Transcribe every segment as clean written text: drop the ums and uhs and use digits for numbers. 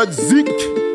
mode zik.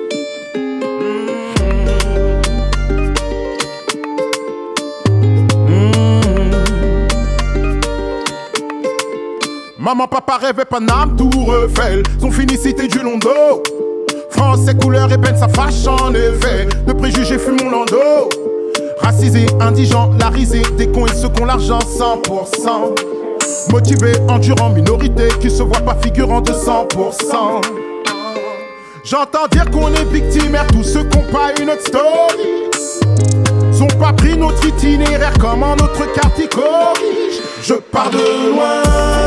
Maman, papa rêvait Paname, Tour Eiffel, son finicité du Londo. Français, couleur ébène, ça fâche en effet. De préjugés fume mon landau. Racisé, indigent, la risée des cons et ceux qui ont l'argent 100%. Motivé, endurant, minorité qui se voit pas figurant de 100%. J'entends dire qu'on est victimaire, tous ceux qui n'ont pas une autre story sont pas pris notre itinéraire comme en notre quartier corrige. Je pars de loin,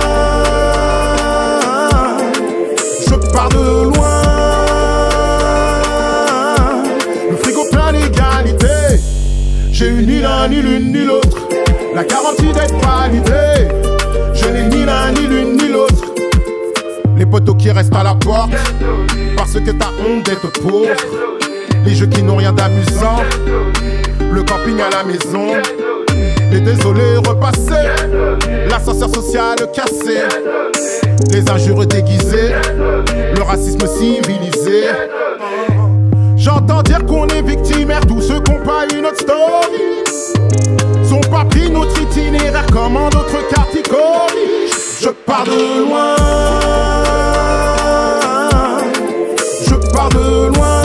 je pars de loin. Le frigo plein d'égalité, j'ai eu ni l'un ni l'une ni l'autre, la garantie d'être validé. Je n'ai ni l'un ni l'une ni l'autre. Les poteaux qui restent à la porte parce que t'as honte d'être pauvre. Les jeux qui n'ont rien d'amusant, le camping à la maison, les désolés repassés, l'ascenseur social cassé, les injures déguisées, le racisme civilisé. J'entends dire qu'on est victimaire, tous ceux qui n'ont pas une autre story sont pas pris notre itinéraire comme en d'autres quartiers corrige. Je pars de loin, je pars de loin.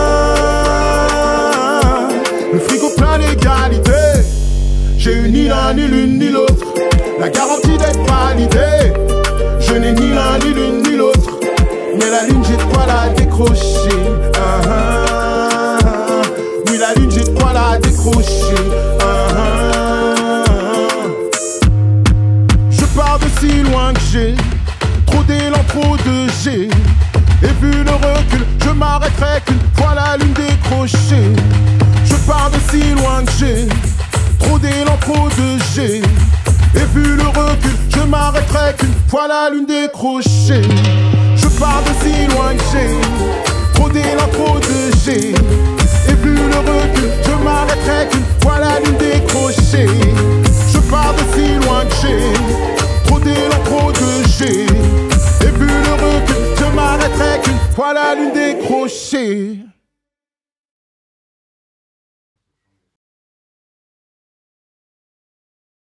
Le frigo plein d'égalité, j'ai eu ni l'un ni l'une ni l'autre, la garantie d'être validé. Je n'ai ni l'un ni l'une ni l'autre, mais la lune j'ai de quoi la décrocher. Oui, la lune j'ai de quoi la décrocher. Je pars de si loin que j'ai trop d'élan, trop de G. Et vu le recul, je m'arrêterai qu'une fois la lune décrochée. Je pars de si loin que j'ai trop d'élan, trop de G. Et vu le recul, je m'arrêterai qu'une fois la lune décrochée. Je pars de si loin que j'ai trop d'élan, trop de G. Et vu le recul, je m'arrêterai qu'une fois la lune décrochée. Je pars de si loin que j'ai trop d'élan, trop de G. Et vu le recul, je m'arrêterai qu'une fois la lune décrochée.